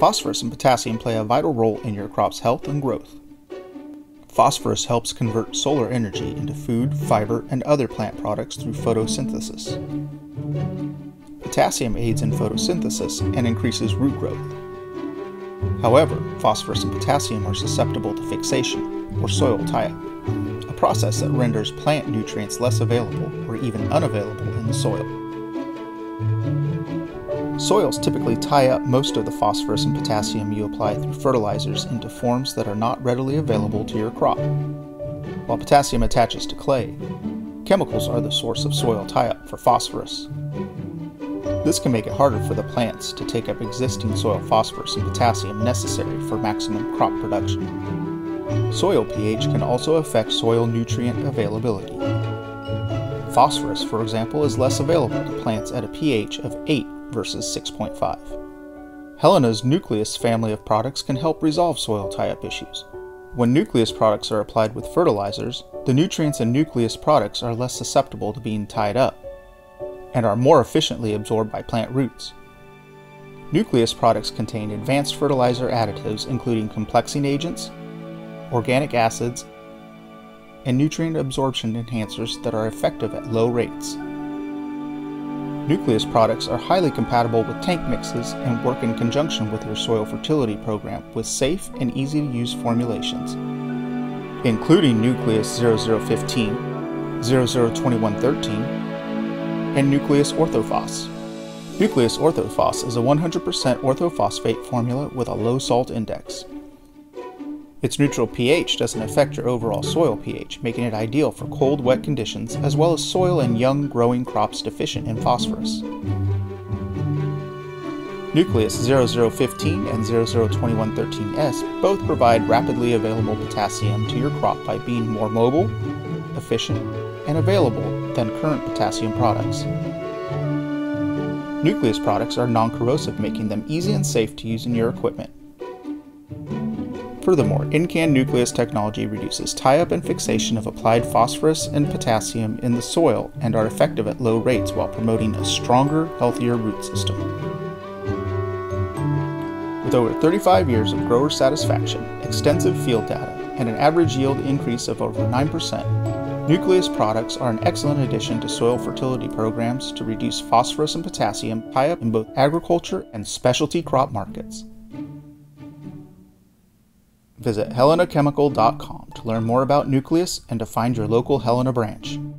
Phosphorus and potassium play a vital role in your crop's health and growth. Phosphorus helps convert solar energy into food, fiber, and other plant products through photosynthesis. Potassium aids in photosynthesis and increases root growth. However, phosphorus and potassium are susceptible to fixation, or soil tie-up, a process that renders plant nutrients less available or even unavailable in the soil. Soils typically tie up most of the phosphorus and potassium you apply through fertilizers into forms that are not readily available to your crop. While potassium attaches to clay, chemicals are the source of soil tie-up for phosphorus. This can make it harder for the plants to take up existing soil phosphorus and potassium necessary for maximum crop production. Soil pH can also affect soil nutrient availability. Phosphorus, for example, is less available to plants at a pH of 8 versus 6.5. Helena's Nucleus family of products can help resolve soil tie-up issues. When Nucleus products are applied with fertilizers, the nutrients in Nucleus products are less susceptible to being tied up and are more efficiently absorbed by plant roots. Nucleus products contain advanced fertilizer additives including complexing agents, organic acids, and nutrient absorption enhancers that are effective at low rates. Nucleus products are highly compatible with tank mixes and work in conjunction with your soil fertility program with safe and easy-to-use formulations, including Nucleus 0015, 002113, and Nucleus Ortho-Phos. Nucleus Ortho-Phos is a 100% ortho-phosphate formula with a low salt index. Its neutral pH doesn't affect your overall soil pH, making it ideal for cold, wet conditions, as well as soil and young, growing crops deficient in phosphorus. Nucleus 0015 and 002113S both provide rapidly available potassium to your crop by being more mobile, efficient, and available than current potassium products. Nucleus products are non-corrosive, making them easy and safe to use in your equipment. Furthermore, in-can Nucleus technology reduces tie-up and fixation of applied phosphorus and potassium in the soil and are effective at low rates while promoting a stronger, healthier root system. With over 35 years of grower satisfaction, extensive field data, and an average yield increase of over 9%, Nucleus products are an excellent addition to soil fertility programs to reduce phosphorus and potassium tie-up in both agriculture and specialty crop markets. Visit helenachemical.com to learn more about Nucleus and to find your local Helena branch.